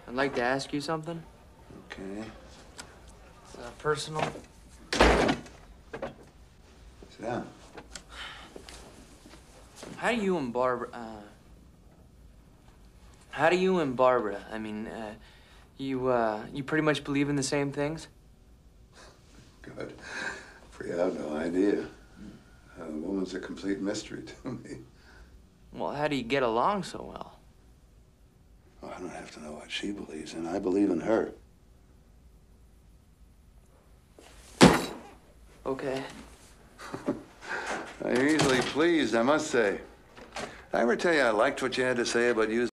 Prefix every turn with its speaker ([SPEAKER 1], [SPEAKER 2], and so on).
[SPEAKER 1] I'd like to ask you something.
[SPEAKER 2] Okay.
[SPEAKER 1] Personal.
[SPEAKER 2] Sit down.
[SPEAKER 1] How do you and Barbara, I mean, you pretty much believe in the same things?
[SPEAKER 2] Good. For you have no idea. The woman's a complete mystery to me.
[SPEAKER 1] Well, how do you get along so well?
[SPEAKER 2] Well, I don't have to know what she believes in. I believe in her.
[SPEAKER 1] Okay.
[SPEAKER 2] You're easily pleased, I must say. Did I ever tell you I liked what you had to say about using